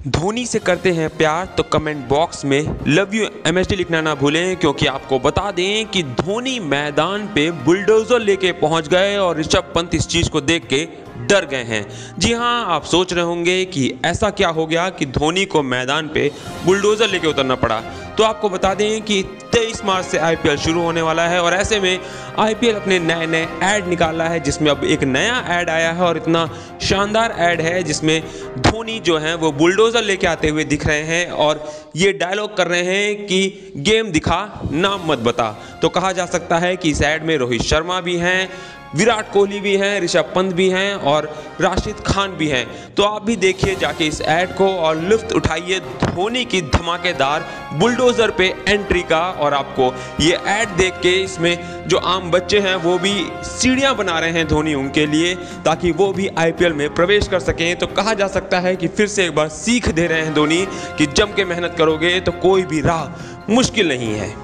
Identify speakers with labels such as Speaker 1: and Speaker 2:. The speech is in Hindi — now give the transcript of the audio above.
Speaker 1: धोनी से करते हैं प्यार तो कमेंट बॉक्स में लव यू एमएसडी लिखना ना भूलें, क्योंकि आपको बता दें कि धोनी मैदान पे बुलडोजर लेके पहुंच गए और ऋषभ पंत इस चीज़ को देख के डर गए हैं। जी हां, आप सोच रहे होंगे कि ऐसा क्या हो गया कि धोनी को मैदान पे बुलडोजर लेके उतरना पड़ा। तो आपको बता दें कि 23 मार्च से आईपीएल शुरू होने वाला है और ऐसे में आईपीएल अपने नए नए ऐड निकाला है, जिसमें अब एक नया ऐड आया है और इतना शानदार ऐड है जिसमें धोनी जो है वो बुलडोजर लेके आते हुए दिख रहे हैं और ये डायलॉग कर रहे हैं कि गेम दिखा नाम मत बता। तो कहा जा सकता है कि इस ऐड में रोहित शर्मा भी हैं, विराट कोहली भी हैं, ऋषभ पंत भी हैं और राशिद खान भी हैं। तो आप भी देखिए जाके इस ऐड को और लुत्फ उठाइए धोनी की धमाकेदार बुलडोजर पे एंट्री का। और आपको ये ऐड देख के इसमें जो आम बच्चे हैं वो भी सीढ़ियां बना रहे हैं धोनी उनके लिए, ताकि वो भी आईपीएल में प्रवेश कर सकें। तो कहा जा सकता है कि फिर से एक बार सीख दे रहे हैं धोनी कि जम के मेहनत करोगे तो कोई भी राह मुश्किल नहीं है।